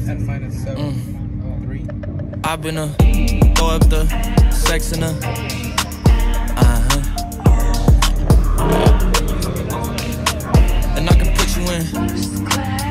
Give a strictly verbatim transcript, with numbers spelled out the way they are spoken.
ten minus seven. Mm. Three. I've been a throw up the sex in a uh-huh. And I can put you in